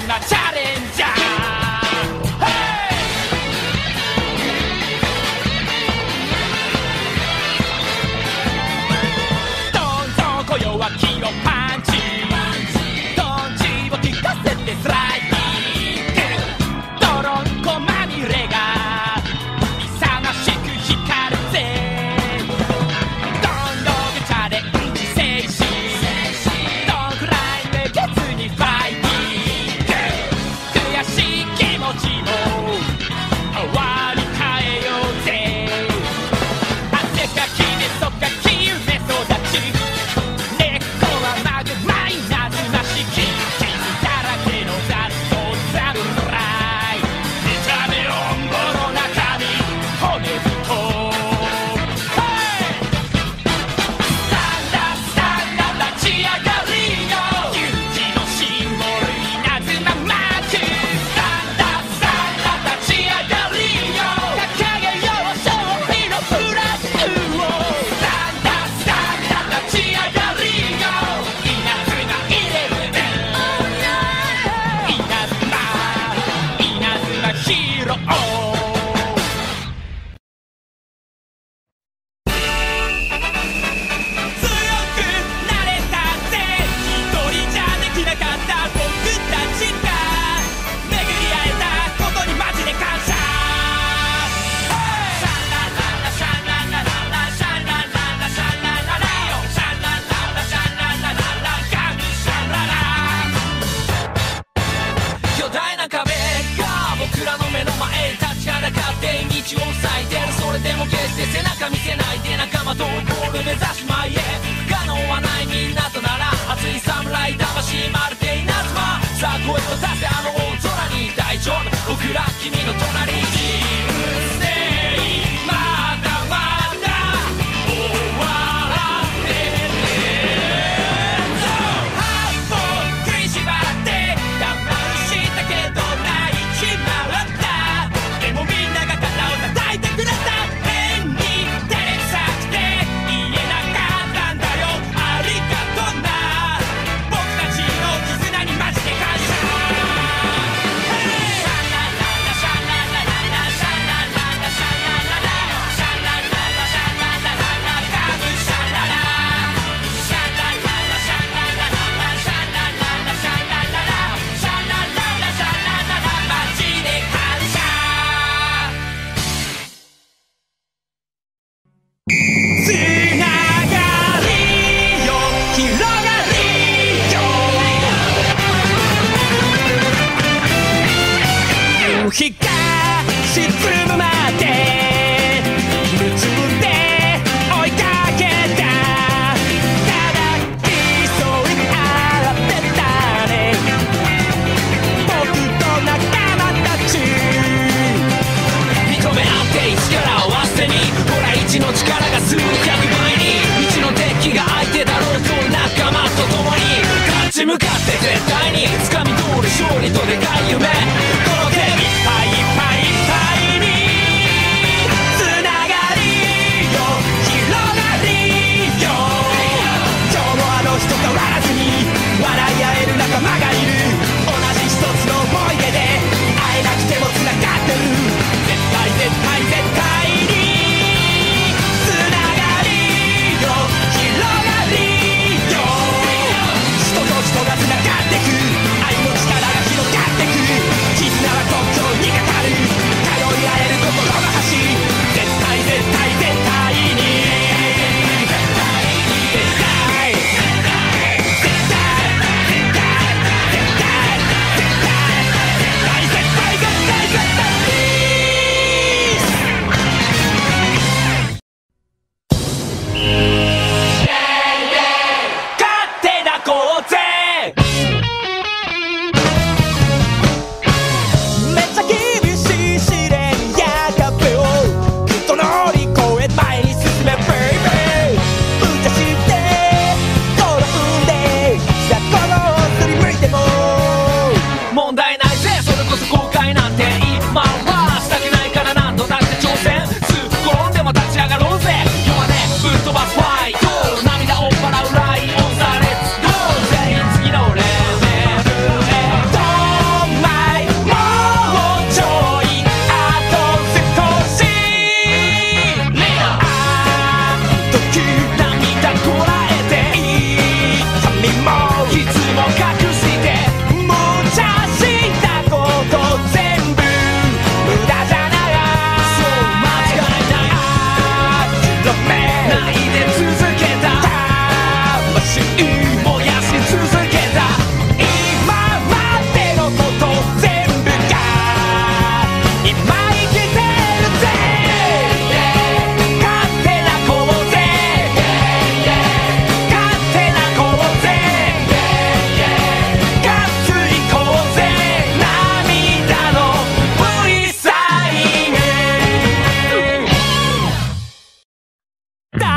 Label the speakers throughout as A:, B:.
A: なチャレンジャー、どんどんこ弱気をパンチ、トンチを効かせてスライディング、ドロンコまみれが勇ましく光るぜ、どんどんチャレンジ精神、どんくらいめげずにファイティング、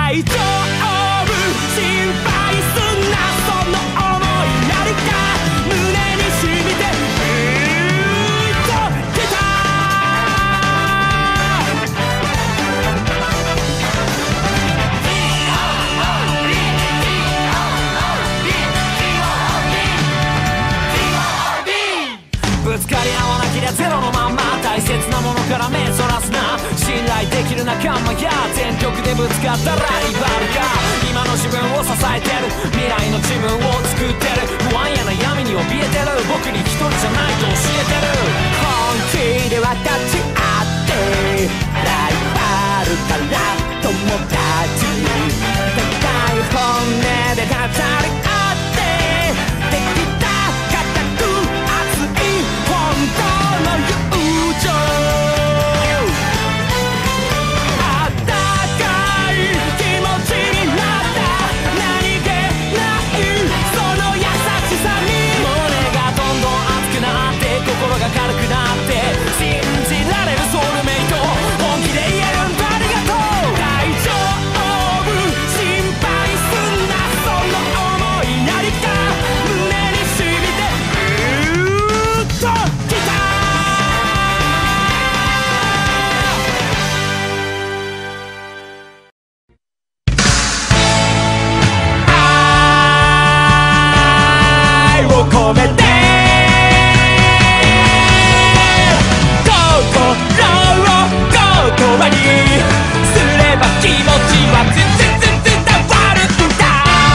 A: 大丈夫心配すんなその想い何か胸に染みて出たぶつかり合わなけりゃゼロのまんま大切なものから目そらすな信頼できる仲間や全力でぶつかったライバルが今の自分を支えてる未来の自分を作ってる不安や悩みに怯えてる僕に一人じゃないと教えてる本気で分かち合ってライバルから友達高い本音で語り合ってできた固く熱い本当の友情あったかい気持ちになった何気ないその優しさに胸がどんどん熱くなって心が軽くなって信じられるソウルメイト本気で言えるんだありがとう大丈夫心配すんなその想い何か胸に染みてきた愛を込めて心を言葉にすれば気持ちは伝わるんだ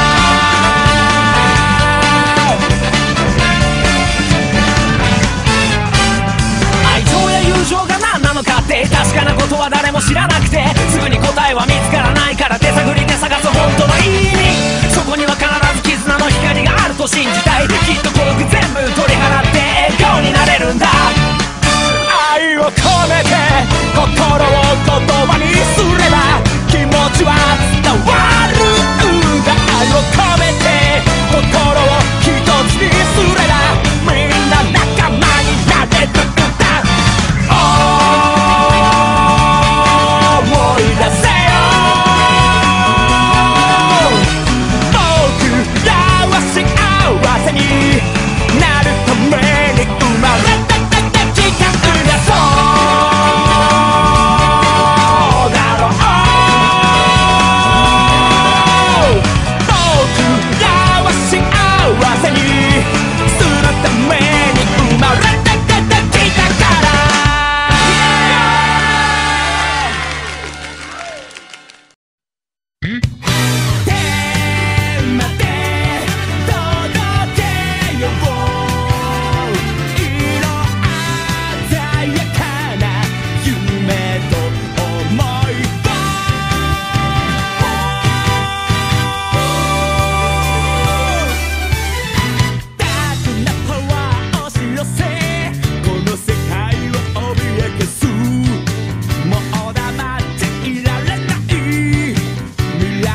A: 愛情や友情が何なのかって確かなことは誰も知らなくてすぐに答えは見つからないから手探りで探す本当の意味そこには必ず絆の光があると信じたいきっと孤独全部取り払って笑顔になれるんだ愛を込めて心を言葉にすれば気持ちは伝わるんだ愛を込めて心を一つにすればみんな仲間になれるんだ思い出せよ僕らは幸せになるために生まれた時間がそうだろう僕らは幸せにするために生まれてきたから天まで届けよう色鮮やかな夢と想いをダークなパワー押し寄せこの世界を脅かすもう黙っていられない未来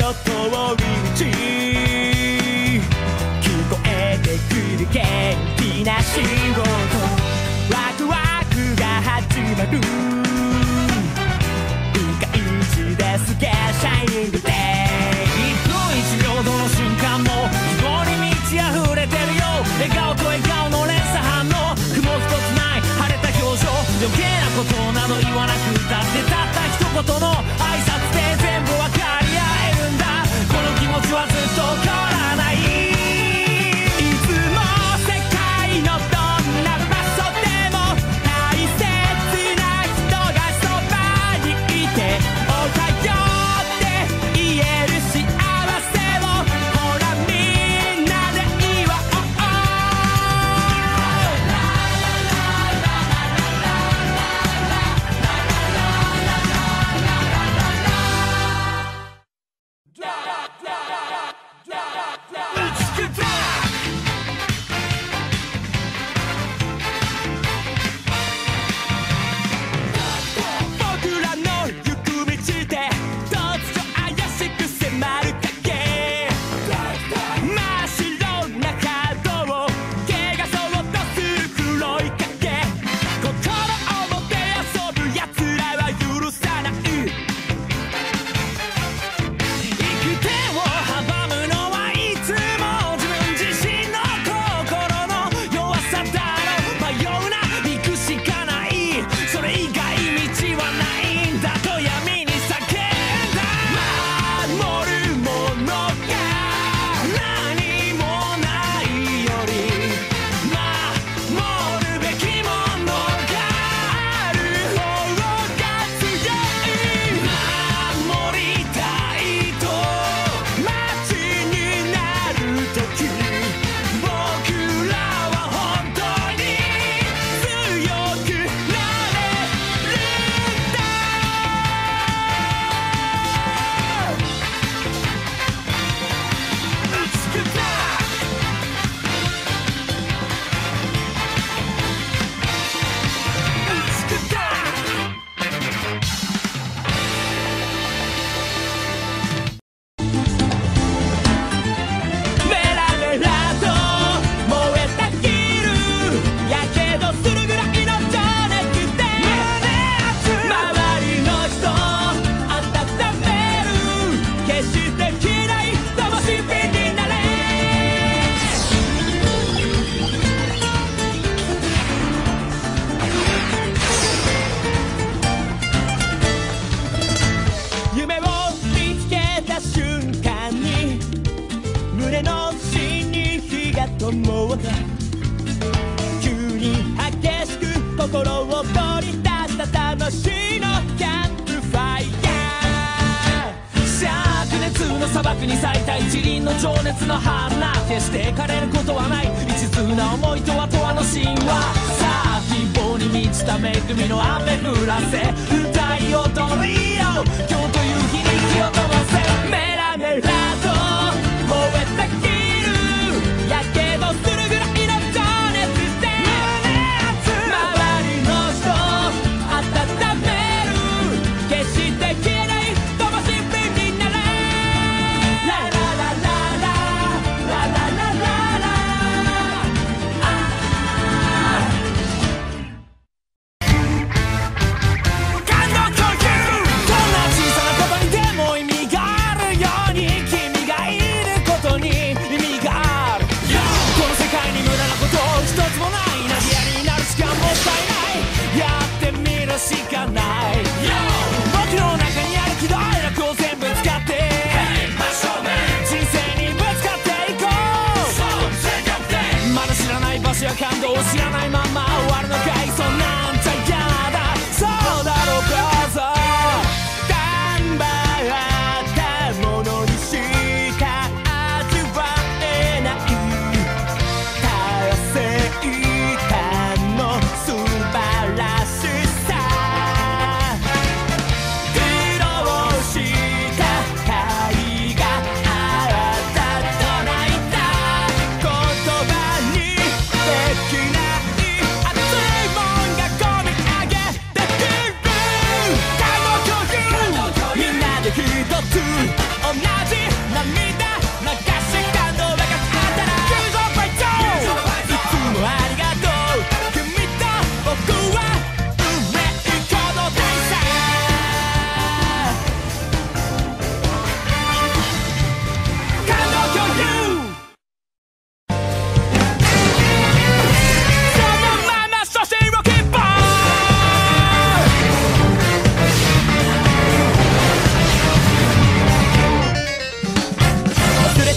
A: 通り道聞こえてくる元気な仕事ワクワクが始まる深い字ですげシャイニングデイ1分1秒どの瞬間も希望に満ち溢れてるよ笑顔と笑顔の連鎖反応雲一つない晴れた表情余計なことなど言わなくたってたった一言の挨拶で全部分かり合えるんだこの気持ちはずっと変わらないいつも世界のどんな場所でも大切な人がそばにいておはようって言える幸せをほらみんなで祝おう僕らの行く道で突如怪しく迫る影真っ白な角を怪我そうとする黒い影心をもてあそぶ奴らは許さない行く手を阻むのはいつも自分自身の心の弱さだろう迷うな行くしかないそれ以外道はないんだと闇に叫んだ守るものが何もないより守るべきものがある方が強い守りたいと街になるとき僕らは本当に強くなれるんだ美しくだ美しくだメラメラと燃えたぎるやけどするぐらいの情熱で周りの人温める決して消えない灯火になれ夢を見つけた瞬間に胸の芯に火が灯った急に激しく心を取り出した魂のキャンプファイヤー灼熱の砂漠に咲いた一輪の情熱の花決して枯れることはない一途な思いとは永遠の神話さあ希望に満ちた恵みの雨降らせ歌い踊りよ今日という日に火を灯せメラメラと燃えたぎるやけどするぐらいの情熱で周りの人温める決して消えない灯火になれララララララララララ感動共有こんな小さなことにでも意味があるように君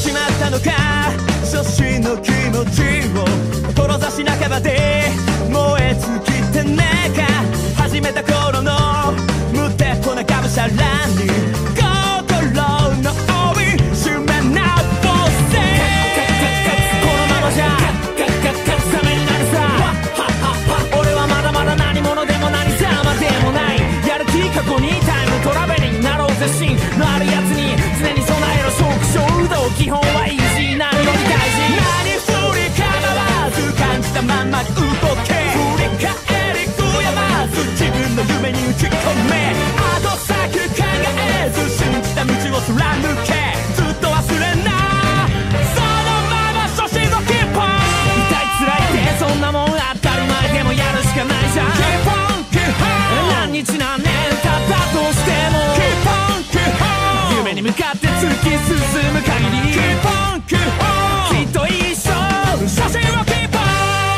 A: しまったのか初心の気持ちを志半ばで燃え尽きてねえか始めた頃の無鉄砲ながむしゃらに心の帯締め直せこのままじゃダメになるさ俺はまだまだ何者でも何様でもないやる気過去にタイムトラベリングなろうぜ芯のあるやつに常に備えろ勝負衝動基本はイージー何より大事何振りかわらず感じたまんまに動け振り返り悔やまず自分の夢に打ち込め後先考えず信じた道を貫けずっと忘れなそのまま初心のキーポン痛い辛いってそんなもん当たり前でもやるしかないじゃんキーポンキーポン何日何年経ったとしてもキーポンキーポン夢に向かって突き進む限りキーポンキーポンきっと一生初心をキーポン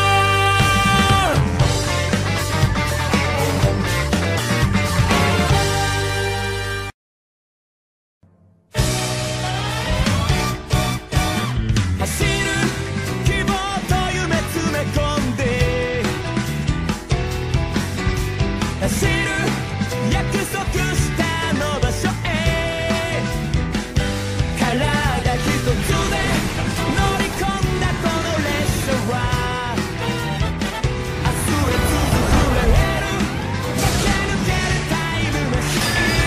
A: 走る希望と夢詰め込んで走る約束したあの場所へ体一つで乗り込んだこの列車は明日へ続くレール駆け抜けるタイムマシ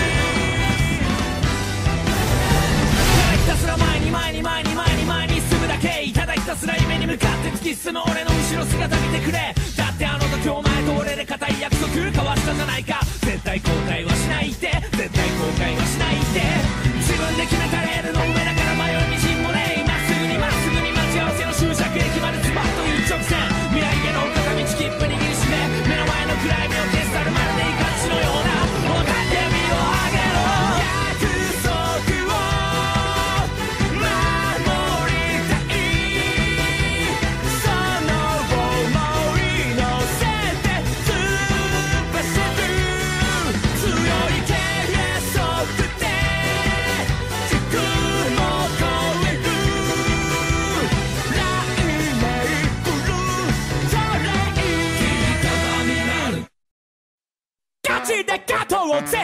A: ンひたすら前に前に前に前に前に進むだけただひたすら夢に向かって突き進む俺の後ろ姿見てくれだってあの時お前と俺で固い約束交わしたじゃないか絶対後悔はしないって絶対後悔はしないって自分で決めたレールの上だから迷いみじんもねえまっすぐにまっすぐに待ち合わせの終着駅までズバッと一直線未来への片道切符握りしめ目の前の暗闇を消し去るまるでイカチのような雄たけびを上げろ約束を守りたいその想い乗せて突っ走る強い計測で軸も超える雷鳴来るそれいい方になるガチで勝とうぜ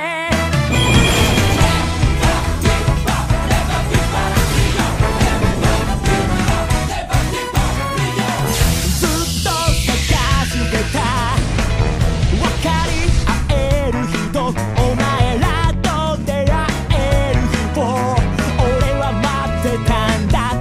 A: ずっと探してた分かり合える人お前らと出会える日を俺は待ってたんだ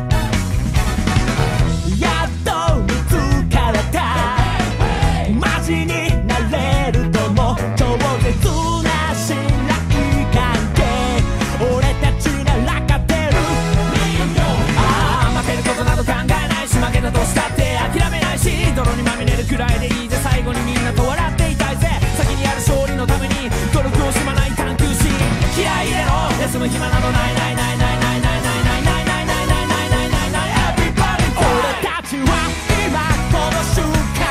A: やっと見つかれたマジになれるとも超絶な信頼関係俺たちなら勝てるああ負けることなど考えないし負けたとしたって諦めないし泥にまみれるくらいでいいぜ最後にみんなと笑っていたいぜ先にある勝利のために努力を惜しまない探求心気合い入れろ休む暇などないないないないないないないないないないないないないないない Everybody 俺たちは今この瞬間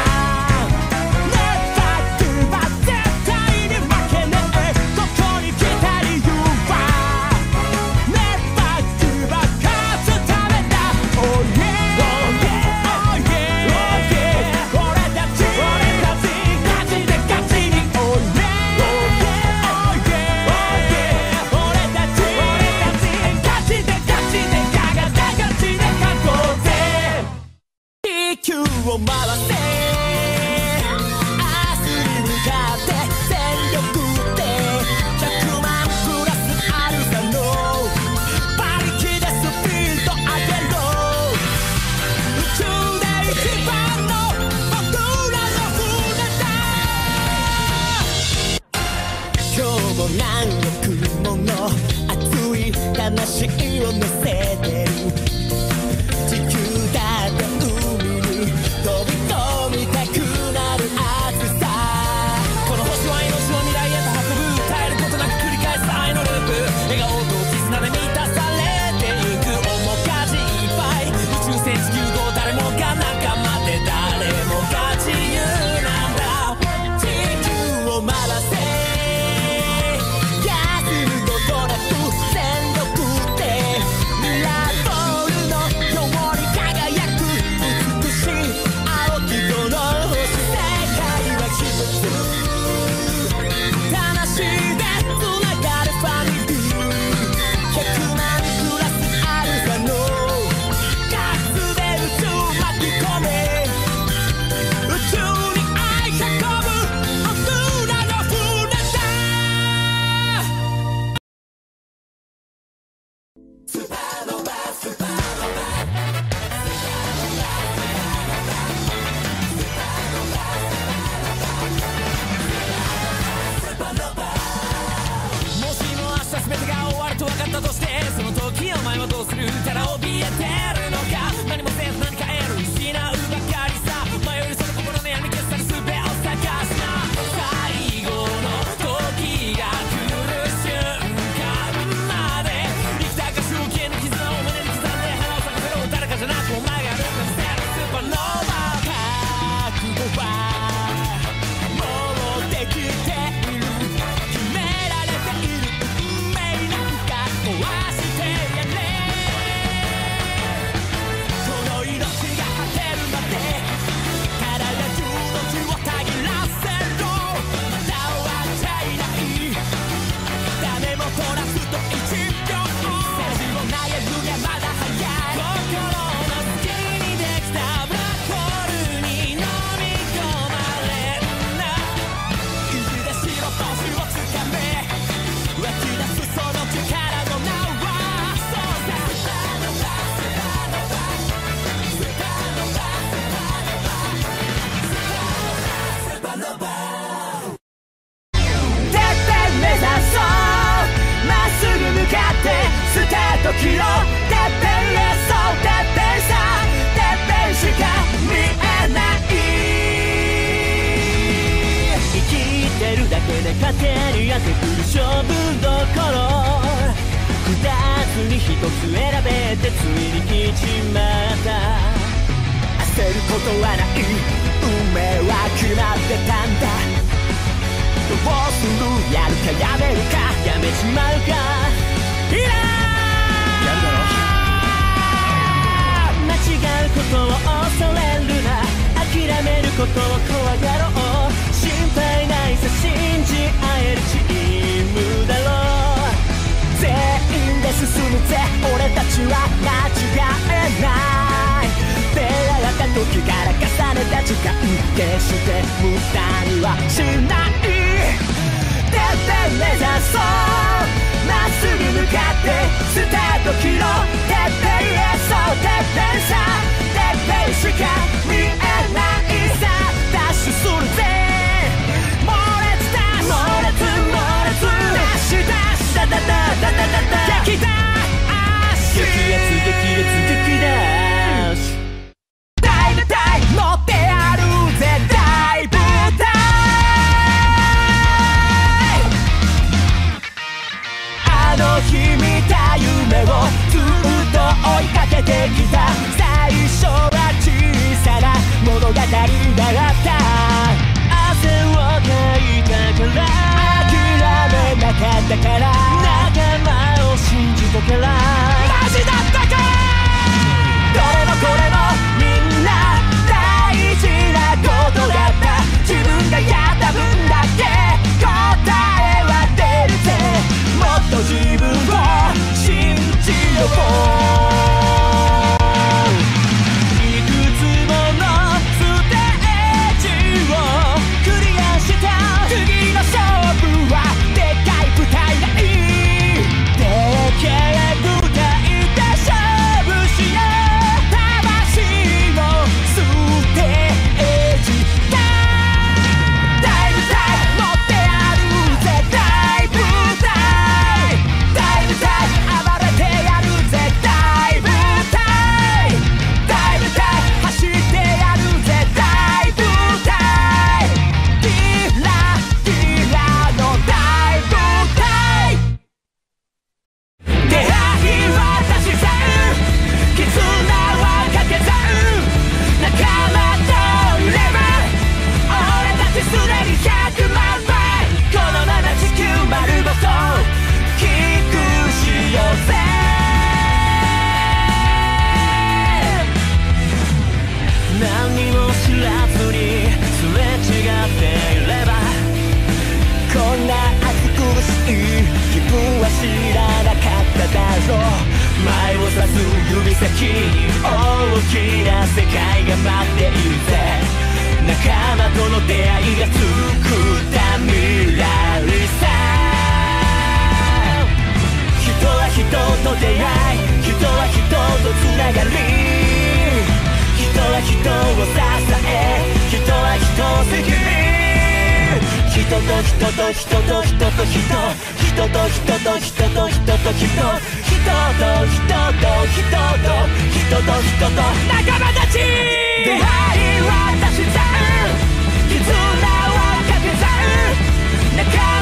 A: Never give up 絶対に負けねえここに来た理由は Never give up 勝つためだ Oh yeah Oh yeah Oh yeah Oh yeah 俺たちガチでガチに Oh yeah Oh yeah Oh yeah Oh yeah 俺たちガチでガチでガチで勝とうぜ地球を回せ明日に向かって全力で100万プラスアルファの馬力でスピード上げろ宇宙で一番の僕らの船だ今日も何億もの熱い魂を乗せてる地球だって海に飛び込みたくなる熱さこの星は命の未来へと運ぶ絶えることなく繰り返す愛のループ笑顔と絆で満たされてゆく面かじいっぱい宇宙船地球号誰もが仲間で誰もが自由なんだ地球を回せ休むことなく全力でミラーボールるただ怯えてるのか何もせず何か得る失うばかりさ迷うその心の闇消さる術を探すな最後の時が来る瞬間まで生きたか周期への絆を胸に刻んで花を咲かせろ誰かじゃなくお前がループしてるスーパーノーバー覚悟はもうできている決められている運命なんか壊してやれこの命が果てるまで体中の血をたぎらせろまだ終わっちゃいない種も取らすと1秒筋を投げるにはまだ早い心の隙にできたブラックホールに飲み込まれるな意地で白星をつかめ湧き出すその力の名はそうさスターノバスターノバスターノバスターノバスターノバてっぺん目指そうまっすぐ向かってスタート切ろうてっぺんへそうてっぺんさてっぺんしか見えない生きてるだけで勝手にやってくる勝負どころ二つに一つ選べてついに来ちまった焦ることはない運命は決まってたんだどうするやるかやめるかやめちまうかいらやるだろ間違うことを恐れるな諦めることを怖がろう心配ないさ信じ合えるチームだろう全員で進むぜ俺たちは間違えない出会った時から重ねた時間決して無駄にはしないてっぺん目指そうまっすぐ向かってスタート切ろうてっぺんへそうてっぺんさてっぺんしか見えないさダッシュするぜ猛烈ダッシュ猛烈猛烈ダッシュダッシュダダダダダダダ激ダッシュ激アツ激烈激ダッシュ大舞台乗ってやるぜ大舞台あの日見た夢をずっと追いかけてきた最初は小さな物語だった汗をかいたから諦めなかったから仲間を信じたからマジだったからどれもこれもみんな大事なことだった自分がやった分だけ答えは出るぜもっと自分を信じよういくつものステージをクリアした次の勝負はでかい舞台がいいでけえ舞台で勝負しよう魂のステージだ大舞台乗ってやるぜ大舞台大舞台暴れてやるぜ大舞台大舞台走ってやるぜ大舞台キラキラの大舞台出会いは足し算絆は掛け算仲間といれば俺たちすでに100万倍このまま地球丸ごとキックしようぜ何にも知らずにすれ違っていればこんな暑苦しい気分は知らなかっただろう前を指す指先に大きな世界が待っているぜ仲間との出会いが作った未来さ人は人と出会い人は人とつながり人は人を支え人は人を責任人と人と人と人と人人と人と人と人と人人と仲間たち、出会いは足し算、絆は掛け算、仲